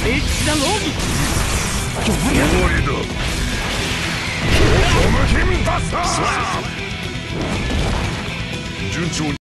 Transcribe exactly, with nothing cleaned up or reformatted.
聖騎士団奥義。 終わりだ。トムキンバスター。順調に